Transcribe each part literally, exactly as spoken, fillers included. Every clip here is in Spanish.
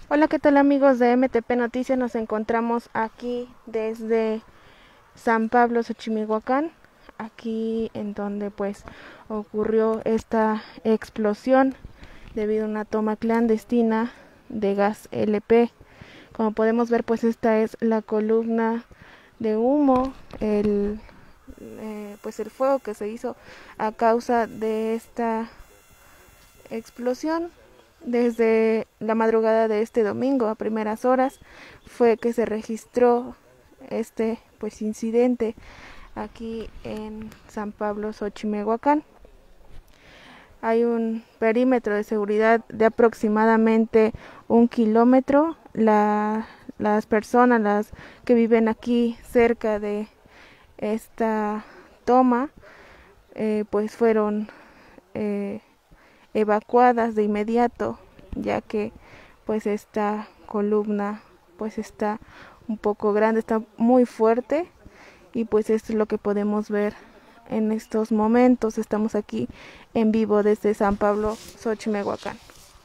Hola, ¿qué tal amigos de M T P Noticias? Nos encontramos aquí desde San Pablo, Xochimilhuacán, aquí en donde pues ocurrió esta explosión debido a una toma clandestina de gas L P. Como podemos ver, pues esta es la columna de humo, el eh, pues el fuego que se hizo a causa de esta explosión. Desde la madrugada de este domingo a primeras horas fue que se registró este pues incidente aquí en San Pablo, Xochimehuacán. Hay un perímetro de seguridad de aproximadamente un kilómetro. La, las personas las que viven aquí cerca de esta toma eh, pues fueron eh, evacuadas de inmediato, ya que pues esta columna pues está un poco grande, está muy fuerte, y pues esto es lo que podemos ver en estos momentos. Estamos aquí en vivo desde San Pablo, Xochimehuacán.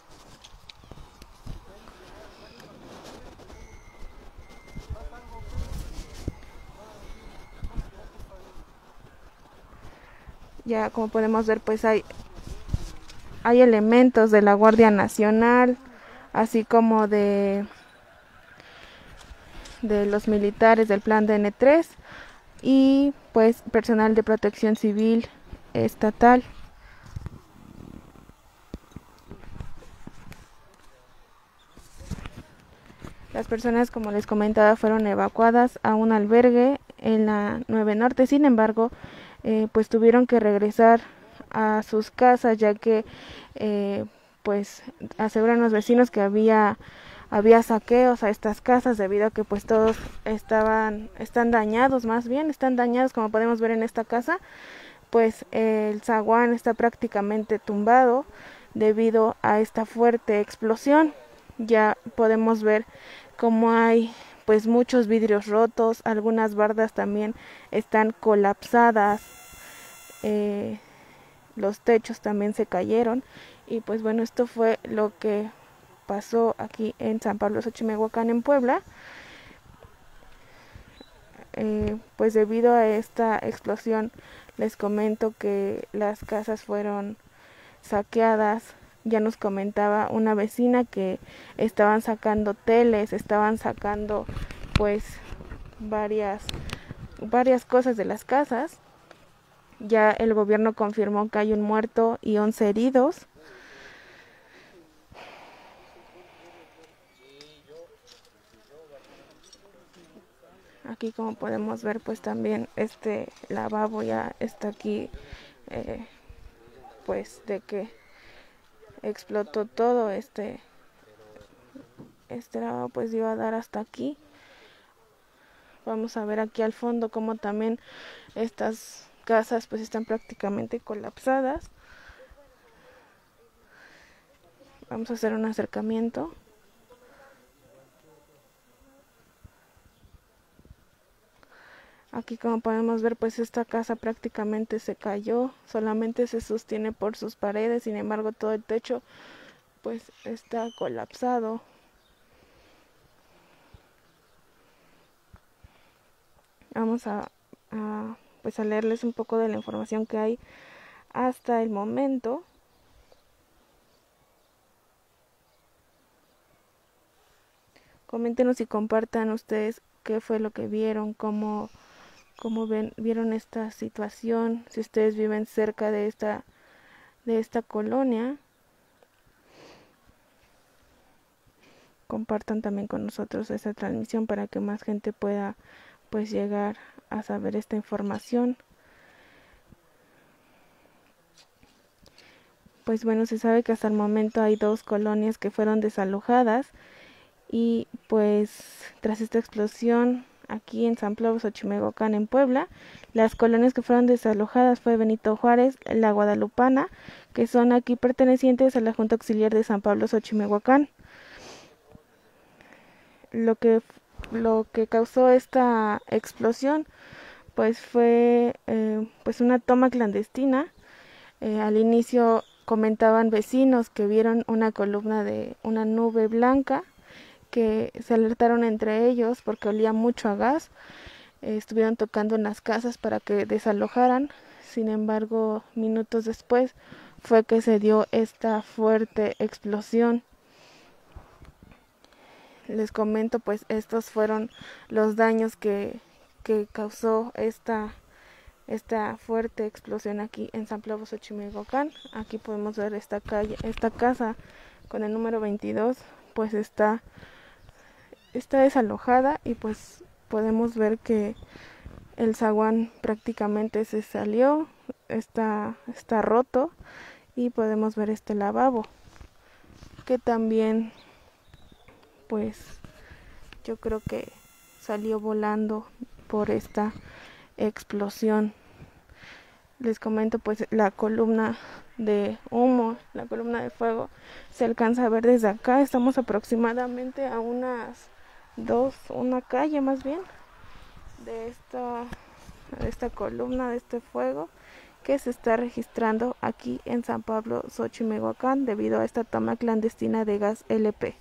Ya como podemos ver, pues hay hay elementos de la Guardia Nacional, así como de de los militares del plan D N tres y pues personal de protección civil estatal. Las personas, como les comentaba, fueron evacuadas a un albergue en la nueve Norte. Sin embargo, eh, pues tuvieron que regresar a sus casas, ya que eh, pues aseguran los vecinos que había había saqueos a estas casas debido a que pues todos estaban están dañados, más bien están dañados, como podemos ver en esta casa. Pues eh, el zaguán está prácticamente tumbado debido a esta fuerte explosión. Ya podemos ver cómo hay pues muchos vidrios rotos, algunas bardas también están colapsadas, eh, los techos también se cayeron. Y pues bueno, esto fue lo que pasó aquí en San Pablo, Xochimehuacán, en Puebla. Eh, pues debido a esta explosión les comento que las casas fueron saqueadas. Ya nos comentaba una vecina que estaban sacando teles, estaban sacando pues varias varias cosas de las casas. Ya el gobierno confirmó que hay un muerto y once heridos. Aquí, como podemos ver, pues también este lavabo ya está aquí, eh, pues de que explotó todo. Este este lavabo pues iba a dar hasta aquí. Vamos a ver aquí al fondo como también estas casas pues están prácticamente colapsadas. Vamos a hacer un acercamiento. Aquí, como podemos ver, pues esta casa prácticamente se cayó, solamente se sostiene por sus paredes. Sin embargo, todo el techo pues está colapsado. Vamos a, a pues a leerles un poco de la información que hay hasta el momento. Coméntenos y compartan ustedes qué fue lo que vieron, cómo, cómo ven, vieron esta situación, si ustedes viven cerca de esta, de esta colonia. Compartan también con nosotros esta transmisión para que más gente pueda pues llegar a saber esta información. Pues bueno, se sabe que hasta el momento hay dos colonias que fueron desalojadas. Y pues tras esta explosión aquí en San Pablo, Xochimehuacán, en Puebla, las colonias que fueron desalojadas fue Benito Juárez, La Guadalupana, que son aquí pertenecientes a la Junta Auxiliar de San Pablo, Xochimehuacán. Lo que lo que causó esta explosión pues fue eh, pues una toma clandestina. Eh, al inicio comentaban vecinos que vieron una columna de una nube blanca que se alertaron entre ellos porque olía mucho a gas. Eh, estuvieron tocando en las casas para que desalojaran. Sin embargo, minutos después fue que se dio esta fuerte explosión. Les comento, pues estos fueron los daños que, que causó esta, esta fuerte explosión aquí en San Pablo Xochimilco. Aquí podemos ver esta calle, esta casa con el número veintidós, pues está, está desalojada y pues podemos ver que el zaguán prácticamente se salió, está, está roto y podemos ver este lavabo que también pues yo creo que salió volando por esta explosión. Les comento, pues la columna de humo, la columna de fuego se alcanza a ver desde acá. Estamos aproximadamente a unas dos, una calle más bien de esta, de esta columna de este fuego que se está registrando aquí en San Pablo Xochimilco debido a esta toma clandestina de gas L P.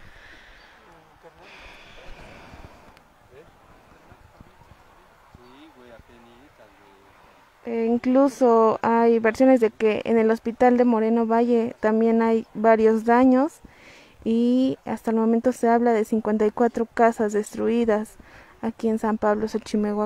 E incluso hay versiones de que en el hospital de Moreno Valle también hay varios daños y hasta el momento se habla de cincuenta y cuatro casas destruidas aquí en San Pablo Xochimilco.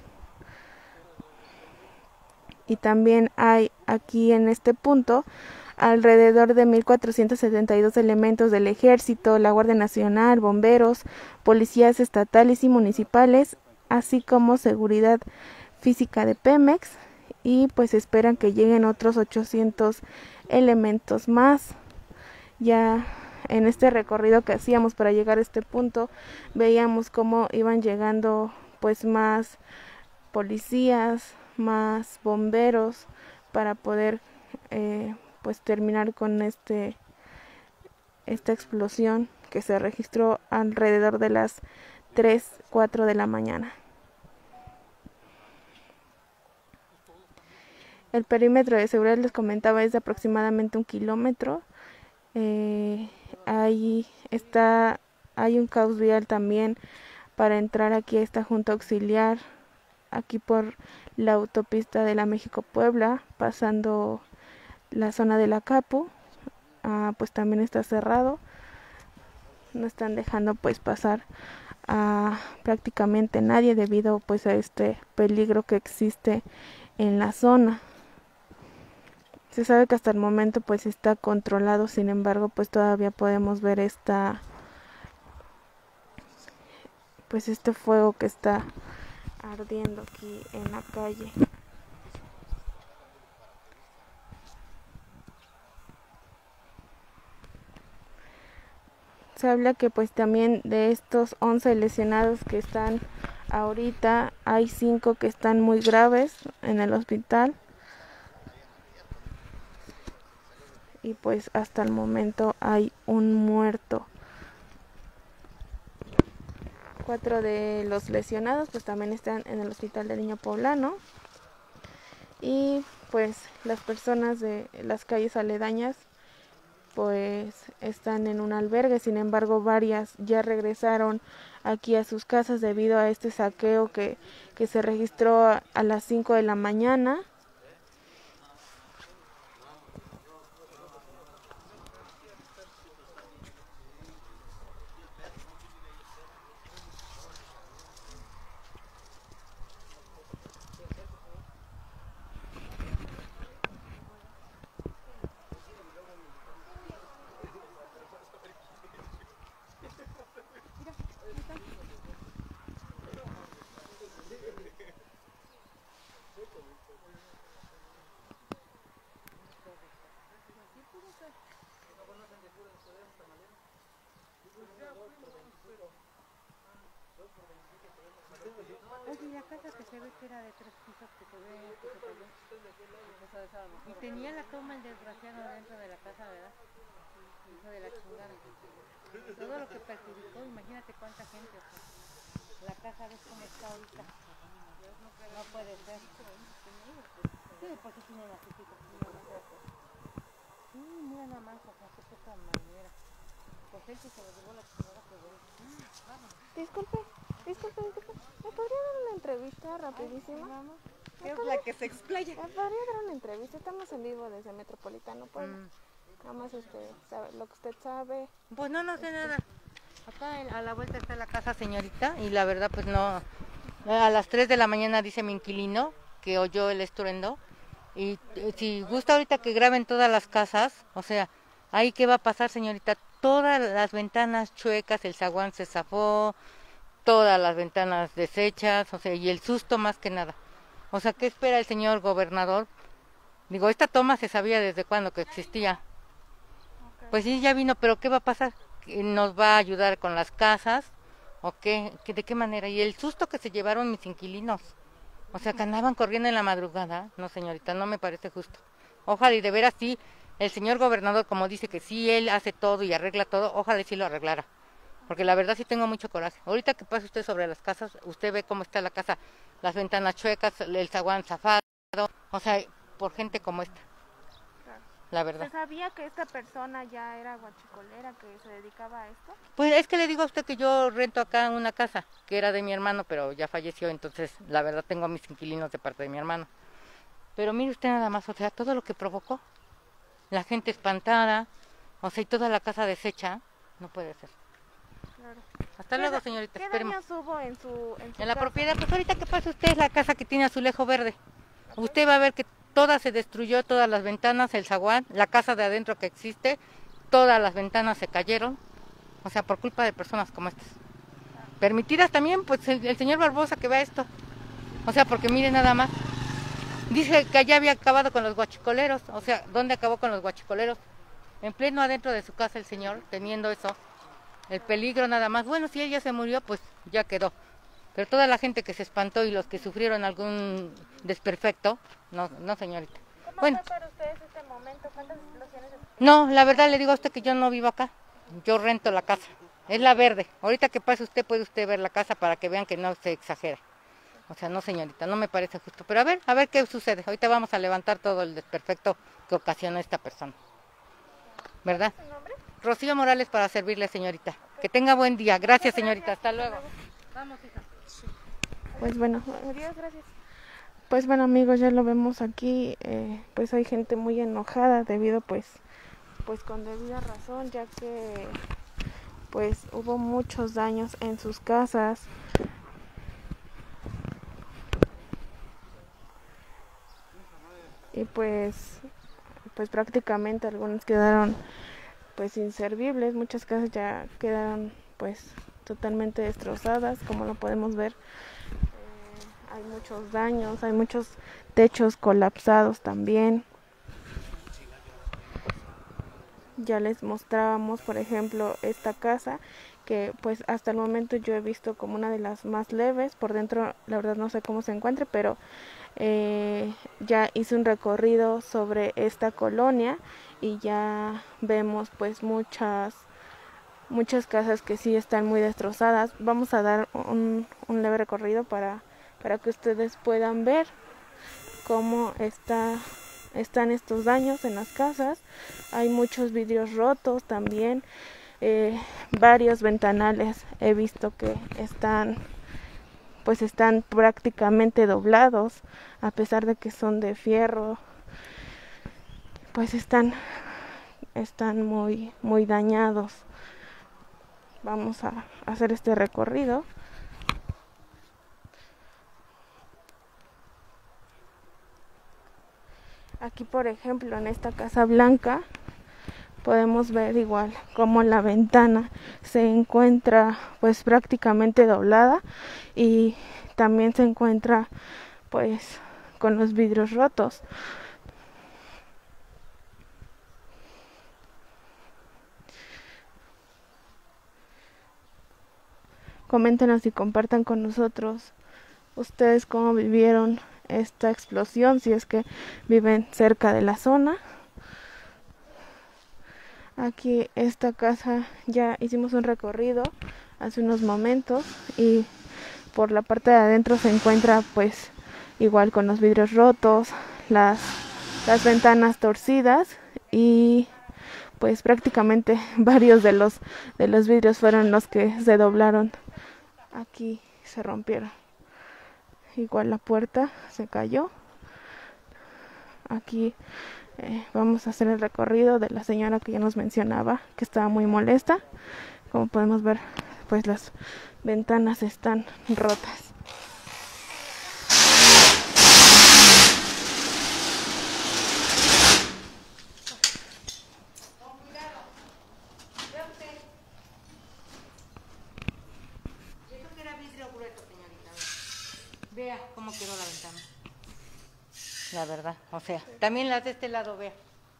Y también hay aquí en este punto alrededor de mil cuatrocientos setenta y dos elementos del Ejército, la Guardia Nacional, bomberos, policías estatales y municipales, así como seguridad física de Pemex, y pues esperan que lleguen otros ochocientos elementos más. Ya en este recorrido que hacíamos para llegar a este punto veíamos cómo iban llegando pues más policías, más bomberos para poder eh, pues terminar con este esta explosión que se registró alrededor de las tres, cuatro de la mañana. El perímetro de seguridad, les comentaba, es de aproximadamente un kilómetro. Eh, ahí está, hay un caos vial también para entrar aquí a esta junta auxiliar, aquí por la autopista de la México-Puebla, pasando la zona de la Capu. Ah, pues también está cerrado, no están dejando pues pasar a prácticamente nadie debido pues a este peligro que existe en la zona. Se sabe que hasta el momento pues está controlado, sin embargo pues todavía podemos ver esta pues este fuego que está ardiendo aquí en la calle. Se habla que pues también de estos once lesionados que están ahorita, hay cinco que están muy graves en el hospital. Y pues hasta el momento hay un muerto. Cuatro de los lesionados pues también están en el hospital del Niño Poblano. Y pues las personas de las calles aledañas pues están en un albergue. Sin embargo, varias ya regresaron aquí a sus casas debido a este saqueo que, que se registró a, a las cinco de la mañana. Oye, la casa que se ve que era de tres pisos que se ve que se cayó. Y tenía la toma el desgraciado dentro de la casa, ¿verdad? Hijo de la chingada. Todo lo que perjudicó, imagínate cuánta gente. O sea, la casa ves cómo está ahorita. No puede ser. Sí, porque tiene las hijitas. Sí, mira nada más, o sea, qué poca manera. cosecha y se lo llevó la chingada que voy. Vamos. Disculpe, disculpe, disculpe. ¿Me podría dar una entrevista rapidísima? Vamos. Es la que se explaya. ¿Me podría dar una entrevista? Estamos en vivo desde Metropolitano Puebla. Mm. Nada más usted sabe, lo que usted sabe. Pues no, no sé nada. Acá en- a la vuelta está la casa, señorita, y la verdad pues no. A las tres de la mañana dice mi inquilino que oyó el estruendo. Y eh, si gusta ahorita que graben todas las casas, o sea, ahí qué va a pasar, señorita, todas las ventanas chuecas, el zaguán se zafó, todas las ventanas deshechas, o sea, y el susto más que nada. O sea, ¿qué espera el señor gobernador? Digo, esta toma se sabía desde cuándo que existía. Pues sí, ya vino, pero ¿qué va a pasar? ¿Que ¿Nos va a ayudar con las casas? ¿O qué? ¿Qué- ¿De qué manera? Y el susto que se llevaron mis inquilinos. O sea, que andaban corriendo en la madrugada. No, señorita, no me parece justo. Ojalá y de veras sí, el señor gobernador, como dice que sí, él hace todo y arregla todo, ojalá y sí lo arreglara. Porque la verdad sí tengo mucho coraje. Ahorita que pase usted sobre las casas, usted ve cómo está la casa, las ventanas chuecas, el zaguán zafado, o sea, por gente como esta, la verdad. ¿Se sabía que esta persona ya era guachicolera, que se dedicaba a esto? Pues es que le digo a usted que yo rento acá una casa, que era de mi hermano, pero ya falleció, entonces la verdad tengo a mis inquilinos de parte de mi hermano. Pero mire usted nada más, o sea, todo lo que provocó, la gente espantada, o sea, y toda la casa deshecha, no puede ser. Claro. Hasta ¿Qué luego, da- señorita, ¿Qué esperemos. daños hubo en su, en su En la casa? propiedad, pues ahorita que pasa usted es la casa que tiene azulejo verde. Usted va a ver que toda se destruyó, todas las ventanas, el zaguán, la casa de adentro que existe, todas las ventanas se cayeron, o sea, por culpa de personas como estas. Permitidas también, pues el, el señor Barbosa que vea esto, o sea, porque mire nada más, dice que allá había acabado con los guachicoleros, o sea, ¿dónde acabó con los guachicoleros? En pleno adentro de su casa el señor, teniendo eso, el peligro nada más. Bueno, si él ya se murió, pues ya quedó. Pero toda la gente que se espantó y los que sufrieron algún desperfecto, no, no señorita. ¿Cómo Bueno, fue para ustedes este momento? ¿Cuántas explosiones? no, la verdad le digo a usted que yo no vivo acá, yo rento la casa, es la verde. Ahorita que pase usted puede usted ver la casa para que vean que no se exagera. O sea, no señorita, no me parece justo. Pero a ver, a ver qué sucede. Ahorita vamos a levantar todo el desperfecto que ocasionó esta persona. ¿Verdad? ¿Su nombre? Rocío Morales para servirle, señorita. Que tenga buen día. Gracias, señorita. Hasta luego. Vamos, hija. Pues bueno, adiós, gracias. Pues bueno, amigos, ya lo vemos aquí, eh, pues hay gente muy enojada debido pues pues con debida razón, ya que pues hubo muchos daños en sus casas. Y pues pues prácticamente algunos quedaron pues inservibles, muchas casas ya quedaron pues totalmente destrozadas, como lo podemos ver. Eh, hay muchos daños, hay muchos techos colapsados también. Ya les mostrábamos, por ejemplo, esta casa que pues hasta el momento yo he visto como una de las más leves. Por dentro la verdad no sé cómo se encuentre, pero eh, ya hice un recorrido sobre esta colonia y ya vemos pues muchas muchas casas que sí están muy destrozadas. Vamos a dar un, un leve recorrido para, para que ustedes puedan ver cómo está están estos daños en las casas. Hay muchos vidrios rotos también, eh, varios ventanales he visto que están pues están prácticamente doblados, a pesar de que son de fierro, pues están están muy muy dañados. Vamos a hacer este recorrido. Aquí, por ejemplo, en esta casa blanca podemos ver igual como la ventana se encuentra pues prácticamente doblada y también se encuentra pues con los vidrios rotos. Coméntenos y compartan con nosotros ustedes cómo vivieron esta explosión, si es que viven cerca de la zona. Aquí esta casa ya hicimos un recorrido hace unos momentos y por la parte de adentro se encuentra pues igual con los vidrios rotos, las, las ventanas torcidas y pues prácticamente varios de los de los vidrios fueron los que se doblaron. Aquí se rompieron. Igual la puerta se cayó. Aquí eh, vamos a hacer el recorrido de la señora que ya nos mencionaba, que estaba muy molesta. Como podemos ver, pues las ventanas están rotas. Vea cómo quedó la ventana. La verdad, o sea, también las de este lado, vea.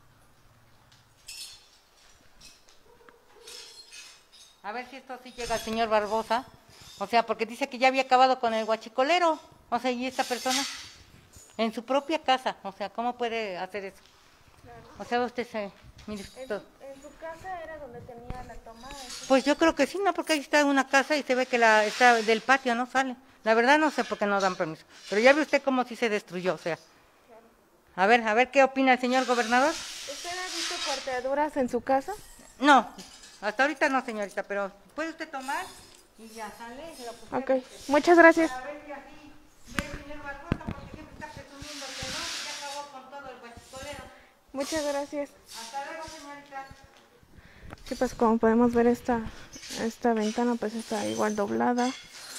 A ver si esto sí llega al señor Barbosa. O sea, porque dice que ya había acabado con el guachicolero. O sea, y esta persona en su propia casa. O sea, ¿cómo puede hacer eso? Claro. O sea, usted se... Mire, ¿En, todo. su, ¿En su casa era donde tenía la toma? Pues yo creo que sí, ¿no? Porque ahí está una casa y se ve que la está del patio, ¿no? Sale. La verdad no sé por qué no dan permiso. Pero ya ve usted cómo sí se destruyó, o sea. Claro. A ver, a ver, ¿qué opina el señor gobernador? ¿Usted ha visto cortaduras en su casa? No, hasta ahorita no, señorita, pero puede usted tomar y ya sale. Ok, muchas gracias. A ver si así ve el señor Barbosa, porque siempre está presumiendo que no, que ya acabó con todo el guachicolero. Muchas gracias. Hasta luego, señorita. Sí, pues como podemos ver esta, esta ventana pues está igual doblada.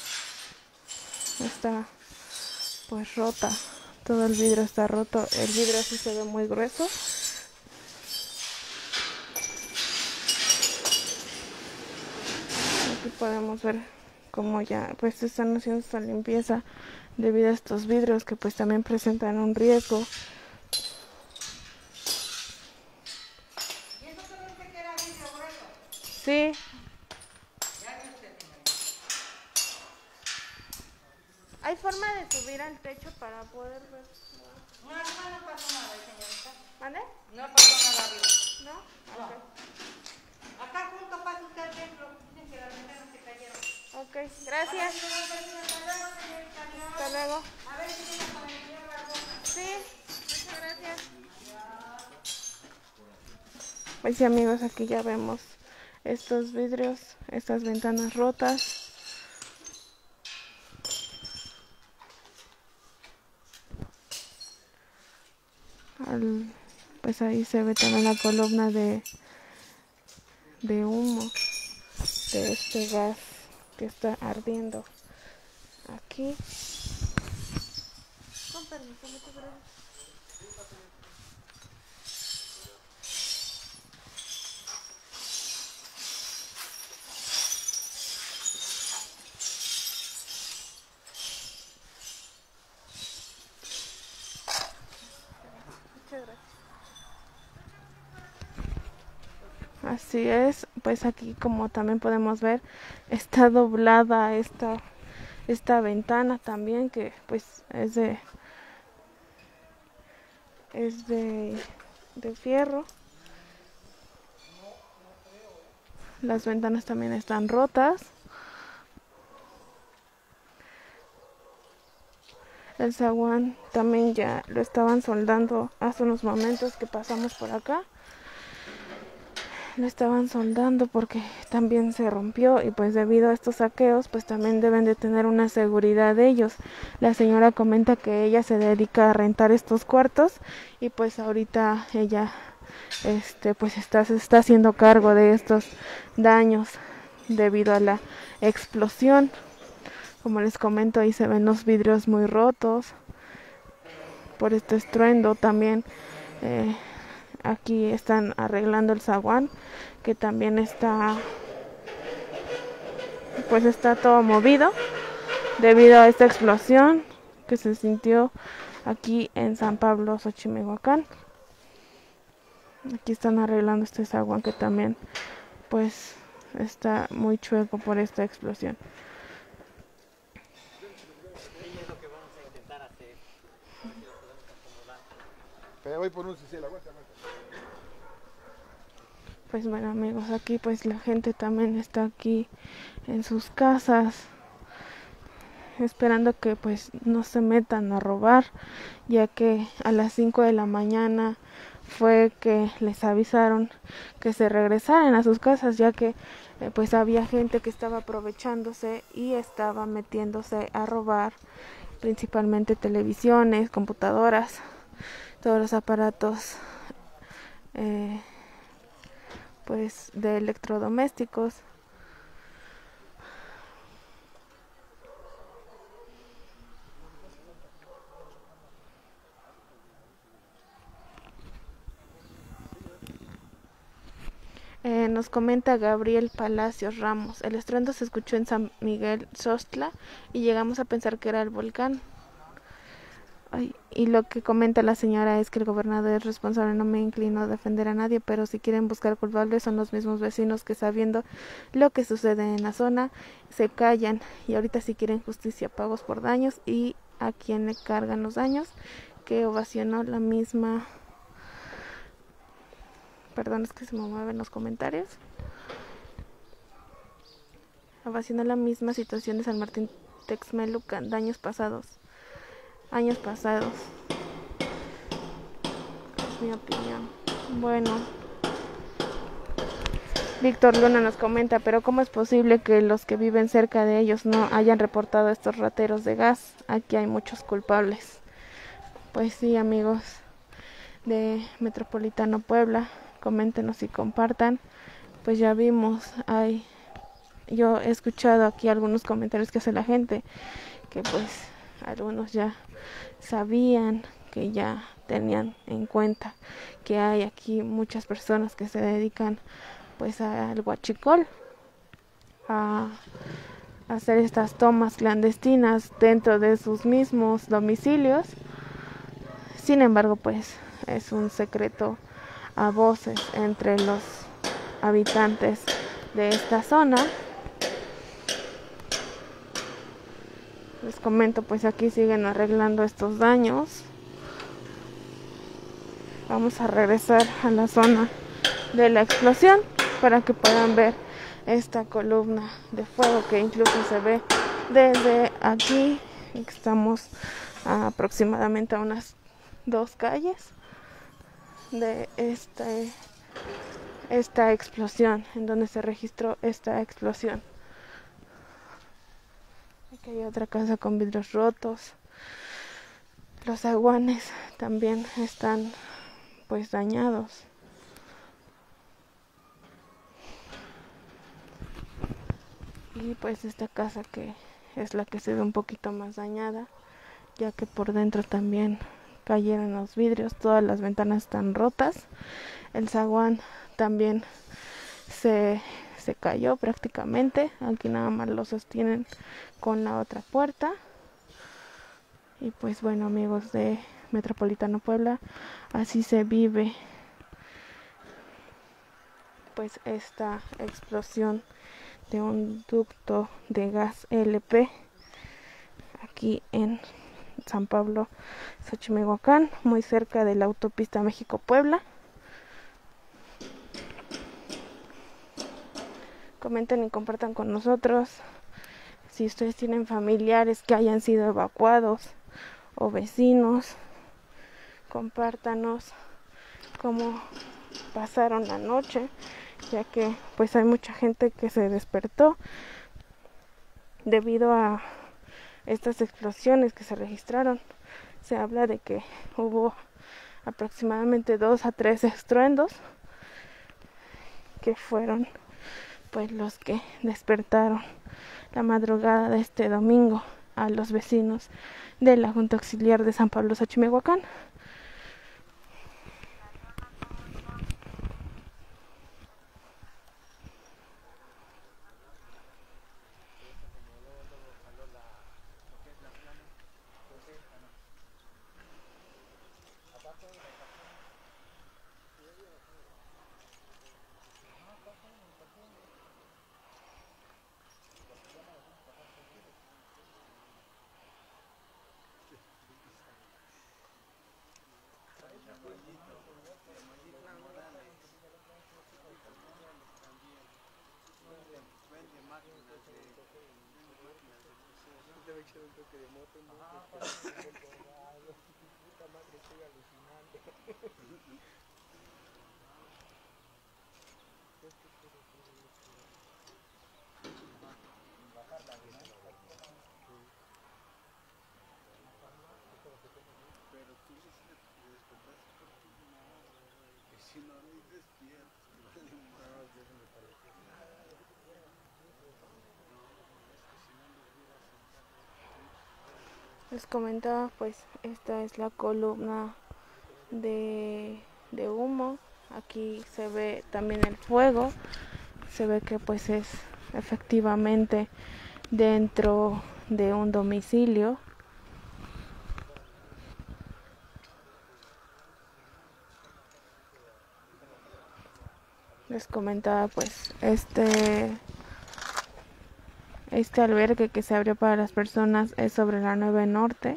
Está pues rota. Todo el vidrio está roto. El vidrio así se ve muy grueso. Aquí podemos ver cómo ya pues están haciendo esta limpieza debido a estos vidrios que pues también presentan un riesgo. ¿Y eso también se queda vidrio grueso? Sí. ¿Hay forma de subir al techo para poder ver? No, no, no pasó nada, señorita. ¿Vale? No pasó nada arriba. ¿No? No. Okay. Acá junto pasa usted adentro. Dicen que las ventanas se cayeron. Ok, gracias. Hasta luego. A ver si viene con el señor Barbosa. Sí, muchas gracias. Pues sí, amigos, aquí ya vemos estos vidrios, estas ventanas rotas. Al, pues ahí se ve también la columna de, de humo de este gas que está ardiendo aquí. Con permiso, muchas gracias. Muchas gracias. Así es, pues aquí como también podemos ver está doblada esta esta ventana también, que pues es de es de, de fierro. Las ventanas también están rotas. El zaguán también ya lo estaban soldando hace unos momentos que pasamos por acá. Lo estaban soldando porque también se rompió y pues debido a estos saqueos pues también deben de tener una seguridad de ellos. La señora comenta que ella se dedica a rentar estos cuartos y pues ahorita ella este pues está, se está haciendo cargo de estos daños debido a la explosión. Como les comento, ahí se ven los vidrios muy rotos por este estruendo. También eh, aquí están arreglando el zaguán, que también está pues está todo movido debido a esta explosión que se sintió aquí en San Pablo, Xochimilhuacán. Aquí están arreglando este zaguán que también pues está muy chueco por esta explosión. Pero voy por un cincel, aguanta, aguanta. Pues bueno, amigos, aquí pues la gente también está aquí en sus casas esperando que pues no se metan a robar, ya que a las cinco de la mañana fue que les avisaron que se regresaran a sus casas, ya que eh, pues había gente que estaba aprovechándose y estaba metiéndose a robar principalmente televisiones, computadoras, todos los aparatos eh, pues de electrodomésticos. Eh, nos comenta Gabriel Palacios Ramos: el estruendo se escuchó en San Miguel Xostla y llegamos a pensar que era el volcán. Ay, y lo que comenta la señora es que el gobernador es responsable. No me inclino a defender a nadie, pero si quieren buscar culpables son los mismos vecinos que, sabiendo lo que sucede en la zona, se callan. Y ahorita si quieren justicia, pagos por daños, y a quién le cargan los daños, que ovacionó la misma... Perdón, es que se me mueven los comentarios. Ovacionó la misma situación de San Martín Texmelucan, daños pasados, años pasados. Es mi opinión. Bueno, Víctor Luna nos comenta: pero ¿cómo es posible que los que viven cerca de ellos no hayan reportado estos rateros de gas? Aquí hay muchos culpables. Pues sí, amigos de Metropolitano Puebla, coméntenos y compartan. Pues ya vimos, hay, yo he escuchado aquí algunos comentarios que hace la gente, que pues algunos ya sabían, que ya tenían en cuenta que hay aquí muchas personas que se dedican pues al huachicol, a hacer estas tomas clandestinas dentro de sus mismos domicilios. Sin embargo, pues es un secreto a voces entre los habitantes de esta zona. Les comento, pues aquí siguen arreglando estos daños. Vamos a regresar a la zona de la explosión para que puedan ver esta columna de fuego que incluso se ve desde aquí. Estamos a aproximadamente a unas dos calles de este, esta explosión, en donde se registró esta explosión. Aquí hay otra casa con vidrios rotos. Los zaguanes también están pues dañados. Y pues esta casa, que es la que se ve un poquito más dañada, ya que por dentro también cayeron los vidrios, todas las ventanas están rotas. El zaguán también se, se cayó prácticamente. Aquí nada más lo sostienen con la otra puerta. Y pues bueno, amigos de Metropolitano Puebla, así se vive pues esta explosión de un ducto de gas L P aquí en San Pablo, Xochimehuacán, muy cerca de la autopista México-Puebla. Comenten y compartan con nosotros si ustedes tienen familiares que hayan sido evacuados o vecinos. Compártanos cómo pasaron la noche, ya que pues hay mucha gente que se despertó debido a estas explosiones que se registraron. Se habla de que hubo aproximadamente dos a tres estruendos que fueron pues los que despertaron la madrugada de este domingo a los vecinos de la Junta Auxiliar de San Pablo Xochimehuacán. Les comentaba, pues esta es la columna de, de humo. Aquí se ve también el fuego. Se ve que pues es efectivamente dentro de un domicilio. Les comentaba pues este este albergue que se abrió para las personas es sobre la nueve Norte.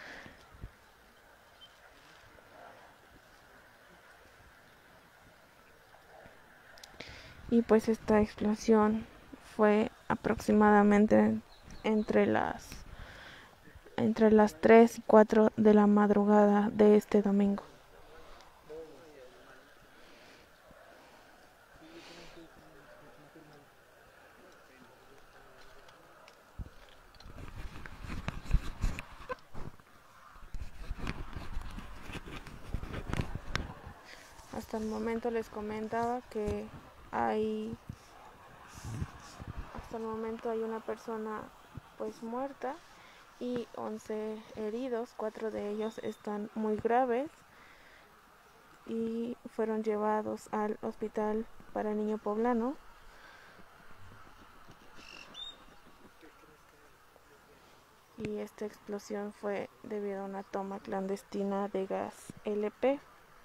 Y pues esta explosión fue aproximadamente entre las entre las tres y cuatro de la madrugada de este domingo. Hasta el momento les comentaba que hay hasta el momento hay una persona pues muerta y once heridos, cuatro de ellos están muy graves y fueron llevados al hospital para niño poblano. Y esta explosión fue debido a una toma clandestina de gas L P.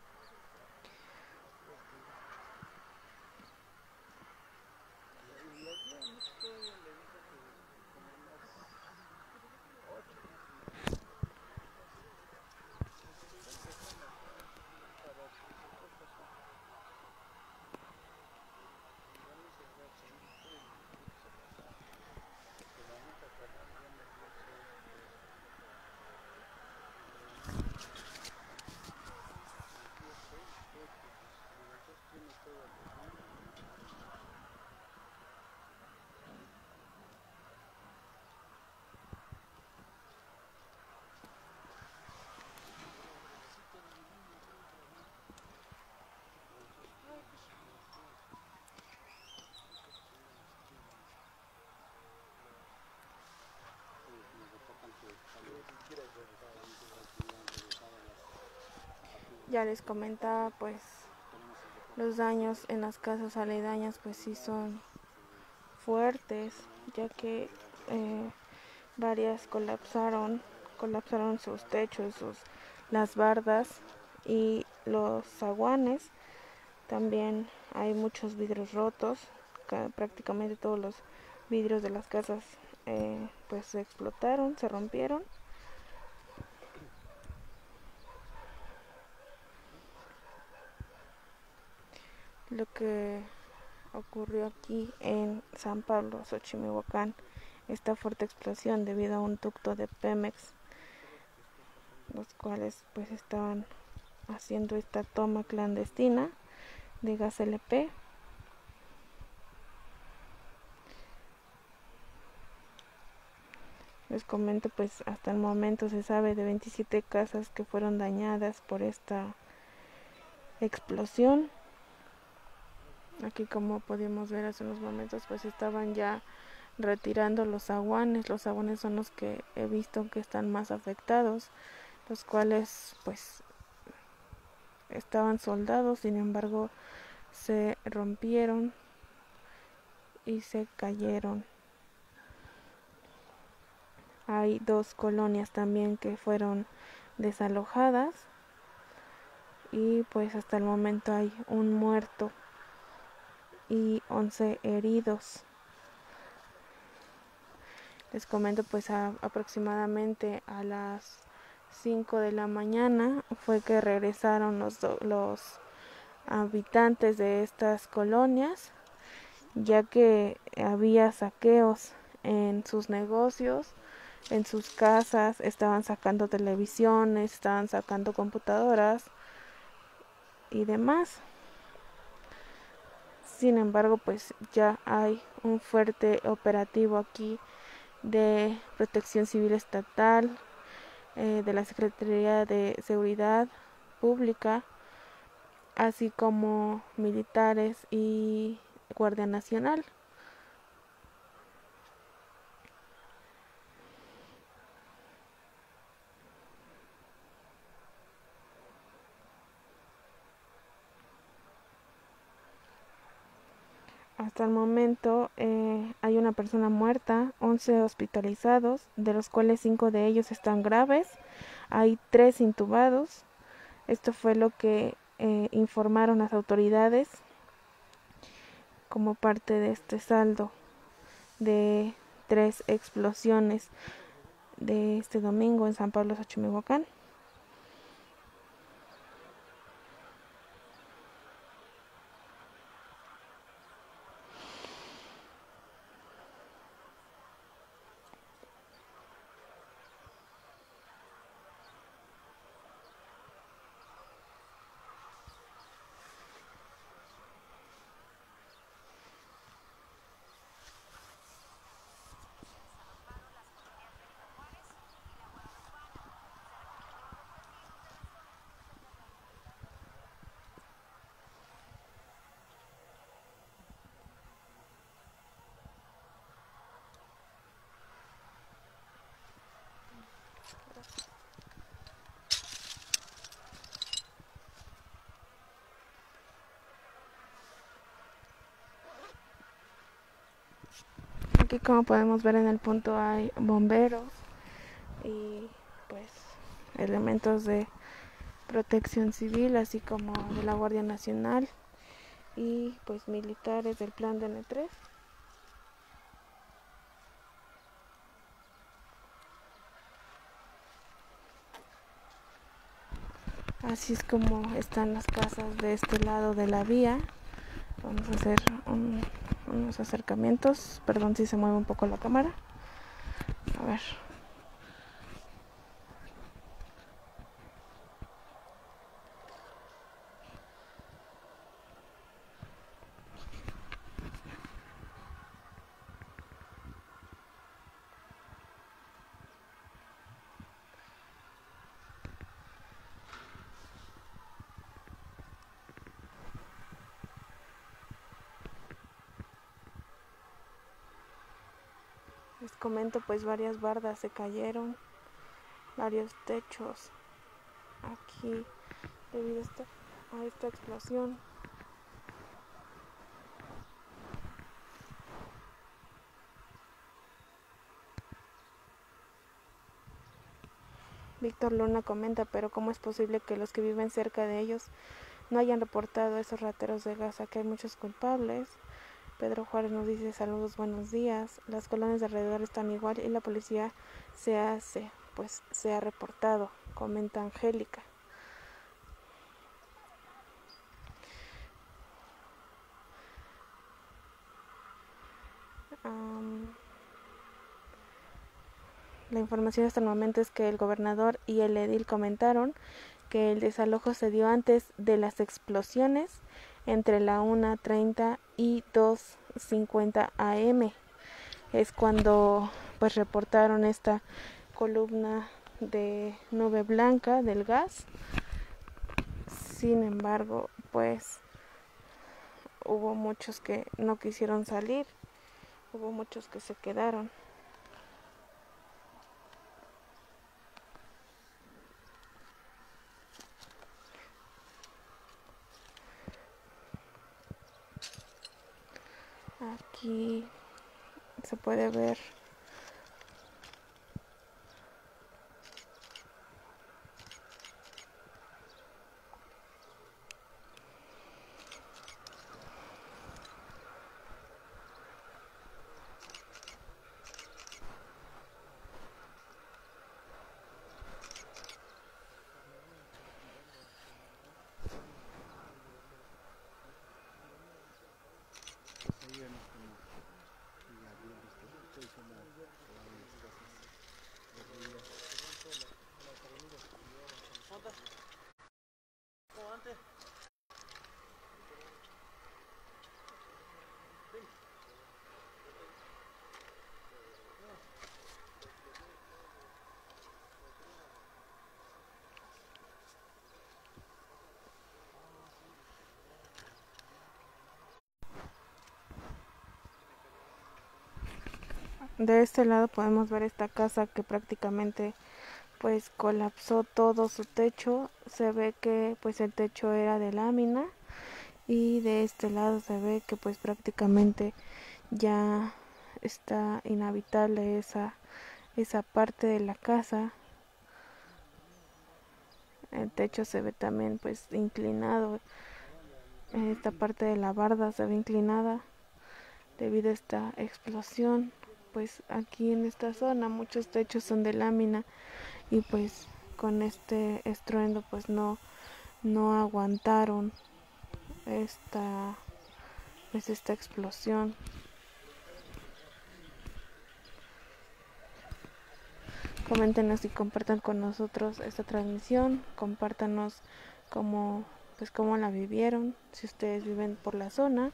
Ya les comentaba pues los daños en las casas aledañas pues sí son fuertes, ya que eh, varias colapsaron, colapsaron sus techos, sus, las bardas y los zaguanes. También hay muchos vidrios rotos, prácticamente todos los vidrios de las casas eh, pues se explotaron, se rompieron. Lo que ocurrió aquí en San Pablo, Xochimilhuacán, esta fuerte explosión debido a un ducto de Pemex, los cuales pues estaban haciendo esta toma clandestina de gas L P. Les comento pues hasta el momento se sabe de veintisiete casas que fueron dañadas por esta explosión. Aquí, como pudimos ver hace unos momentos, pues estaban ya retirando los zaguanes. Los zaguanes son los que he visto que están más afectados, los cuales pues estaban soldados, sin embargo se rompieron y se cayeron. Hay dos colonias también que fueron desalojadas y pues hasta el momento hay un muerto y once heridos. Les comento pues a, aproximadamente a las cinco de la mañana fue que regresaron los, los habitantes de estas colonias, ya que había saqueos en sus negocios, en sus casas, estaban sacando televisiones, estaban sacando computadoras y demás. Sin embargo, pues ya hay un fuerte operativo aquí de Protección Civil Estatal, eh, de la Secretaría de Seguridad Pública, así como militares y Guardia Nacional. Hasta el momento eh, hay una persona muerta, once hospitalizados, de los cuales cinco de ellos están graves. Hay tres intubados. Esto fue lo que eh, informaron las autoridades como parte de este saldo de tres explosiones de este domingo en San Pablo, Xochimilco. Aquí, como podemos ver, en el punto hay bomberos y pues elementos de protección civil, así como de la Guardia Nacional y pues militares del plan de N tres. Así es como están las casas de este lado de la vía. Vamos a hacer un, unos acercamientos. Perdón si se mueve un poco la cámara. A ver. Les comento, pues varias bardas se cayeron, varios techos aquí debido a esta, a esta explosión. Víctor Luna comenta, pero ¿cómo es posible que los que viven cerca de ellos no hayan reportado esos rateros de gas? Aquí hay muchos culpables. Pedro Juárez nos dice: saludos, buenos días. Las colonias de alrededor están igual y la policía se hace, pues se ha reportado, comenta Angélica. Um, la información hasta el momento es que el gobernador y el edil comentaron que el desalojo se dio antes de las explosiones, entre la una treinta y dos cincuenta a eme. Es cuando pues reportaron esta columna de nube blanca del gas. Sin embargo, pues hubo muchos que no quisieron salir, hubo muchos que se quedaron. Aquí se puede ver de este lado. Podemos ver esta casa que prácticamente pues colapsó todo su techo. Se ve que pues el techo era de lámina y de este lado se ve que pues prácticamente ya está inhabitable esa, esa parte de la casa. El techo se ve también pues inclinado, esta parte de la barda se ve inclinada debido a esta explosión. Pues aquí en esta zona muchos techos son de lámina y pues con este estruendo pues no, no aguantaron esta, pues esta explosión. Coméntenos y compartan con nosotros esta transmisión, compártanos cómo, pues cómo la vivieron, si ustedes viven por la zona,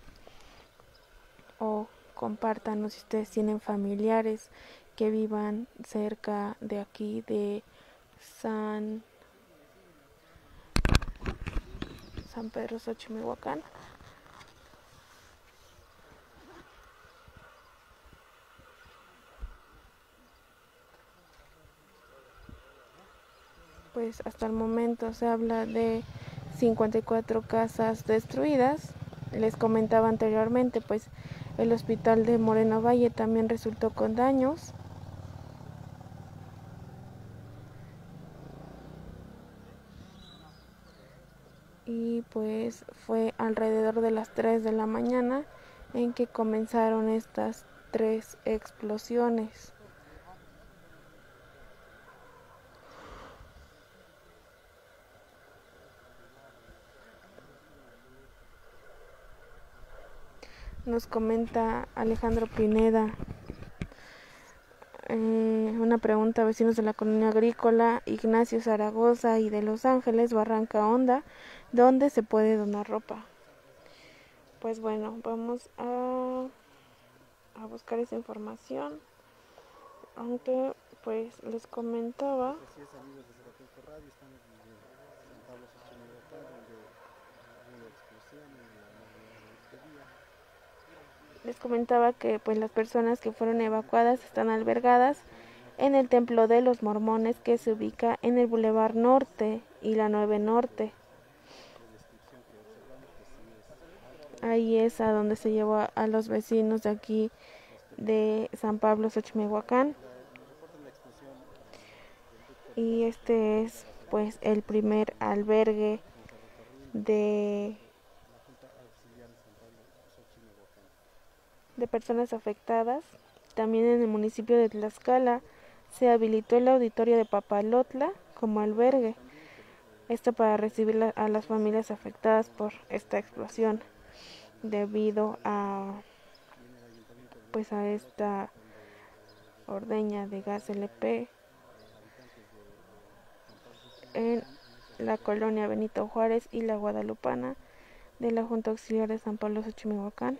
o compártanos si ustedes tienen familiares que vivan cerca de aquí de San, San Pedro Xochimilhuacán. Pues hasta el momento se habla de cincuenta y cuatro casas destruidas. Les comentaba anteriormente, pues el hospital de Moreno Valle también resultó con daños. Y pues fue alrededor de las tres de la mañana en que comenzaron estas tres explosiones. Nos comenta Alejandro Pineda, eh, una pregunta: vecinos de la colonia agrícola Ignacio Zaragoza y de Los Ángeles, Barranca Honda, ¿dónde se puede donar ropa? Pues bueno, vamos a, a buscar esa información, aunque pues les comentaba. Así es, amigos de Zarapenco Radio, estamos desde San Pablo Xochimilhuacán, donde hubo la explosión en la madrugada de este día. Les comentaba que pues las personas que fueron evacuadas están albergadas en el Templo de los Mormones, que se ubica en el Boulevard Norte y la nueve Norte. Ahí es a donde se llevó a, a los vecinos de aquí de San Pablo Xochimilhuacán. Y este es pues el primer albergue de de personas afectadas. También en el municipio de Tlaxcala se habilitó el auditorio de Papalotla como albergue, esto para recibir la, a las familias afectadas por esta explosión debido a pues a esta ordeña de gas L P en la colonia Benito Juárez y la Guadalupana de la Junta Auxiliar de San Pablo Xochimilhuacán.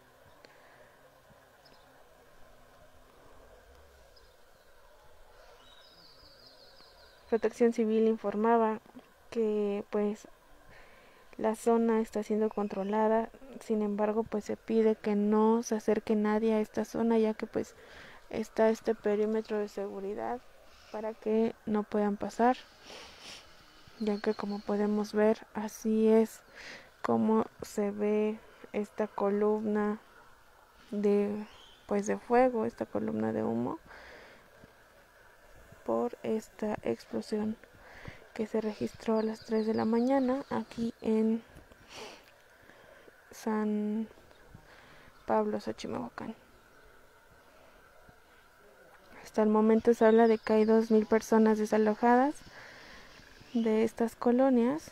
Protección Civil informaba que pues la zona está siendo controlada, sin embargo pues se pide que no se acerque nadie a esta zona, ya que pues está este perímetro de seguridad para que no puedan pasar, ya que como podemos ver así es como se ve esta columna de pues de fuego, esta columna de humo por esta explosión que se registró a las tres de la mañana aquí en San Pablo Xochimilhuacán. Hasta el momento se habla de que hay dos mil personas desalojadas de estas colonias.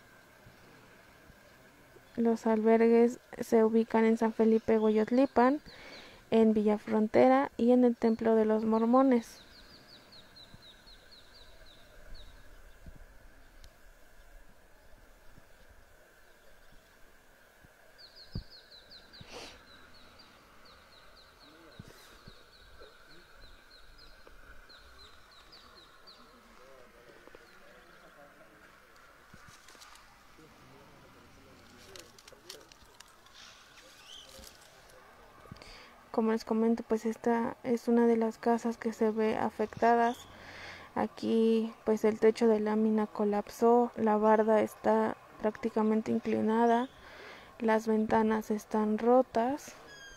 Los albergues se ubican en San Felipe Hueyotlipan, en Villa Frontera y en el Templo de los Mormones. Como les comento, pues esta es una de las casas que se ve afectadas. Aquí pues el techo de lámina colapsó, la barda está prácticamente inclinada, Las ventanas están rotas.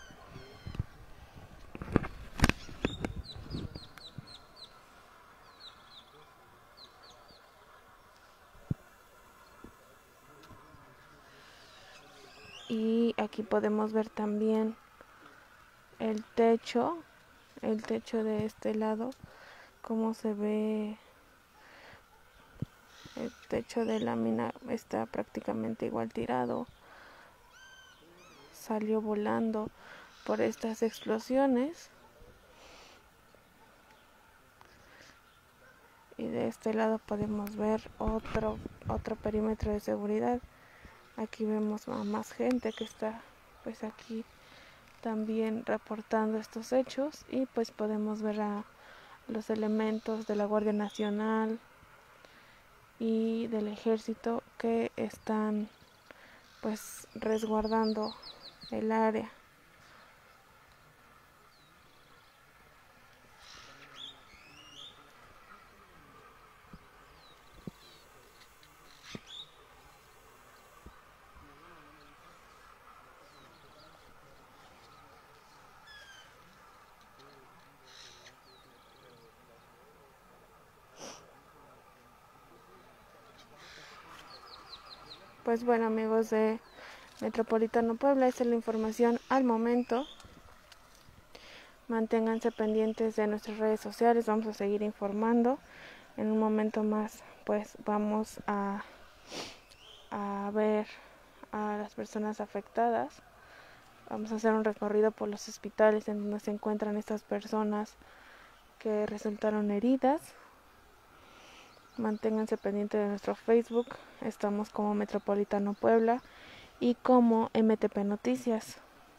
Y aquí podemos ver también el techo, el techo de este lado, cómo se ve. El techo de lámina está prácticamente igual tirado. Salió volando por estas explosiones. Y de este lado podemos ver otro, otro perímetro de seguridad. Aquí vemos a más gente que está pues aquí también reportando estos hechos, y pues podemos ver a los elementos de la Guardia Nacional y del Ejército que están pues resguardando el área. Pues bueno, amigos de Metropolitano Puebla, esa es la información al momento. Manténganse pendientes de nuestras redes sociales, vamos a seguir informando. En un momento más pues vamos a, a ver a las personas afectadas. Vamos a hacer un recorrido por los hospitales en donde se encuentran estas personas que resultaron heridas. Manténganse pendientes de nuestro Facebook, estamos como Metropolitano Puebla y como M T P Noticias,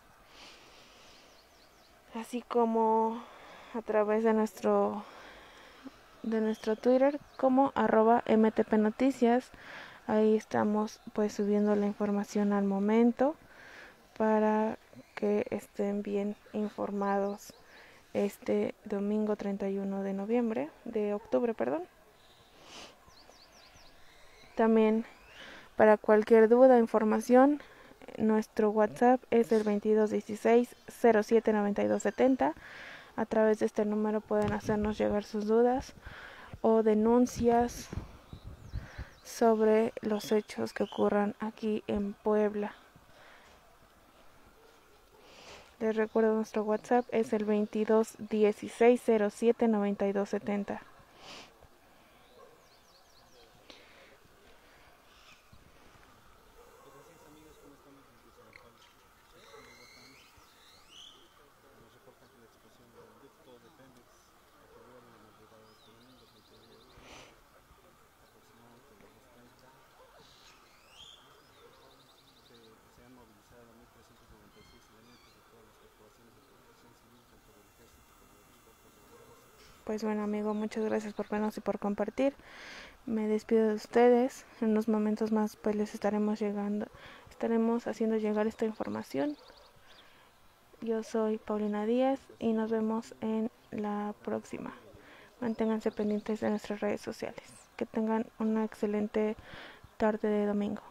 así como a través de nuestro de nuestro Twitter como arroba M T P Noticias. Ahí estamos pues subiendo la información al momento para que estén bien informados este domingo treinta y uno de noviembre, de octubre, perdón. También para cualquier duda o información, nuestro WhatsApp es el veintidós dieciséis cero siete noventa y dos setenta. A través de este número pueden hacernos llegar sus dudas o denuncias sobre los hechos que ocurran aquí en Puebla. Les recuerdo, nuestro WhatsApp es el veintidós dieciséis cero siete noventa y dos setenta. Pues bueno, amigo, muchas gracias por vernos y por compartir. Me despido de ustedes. En unos momentos más pues les estaremos llegando, estaremos haciendo llegar esta información. Yo soy Paulina Díaz y nos vemos en la próxima. Manténganse pendientes de nuestras redes sociales. Que tengan una excelente tarde de domingo.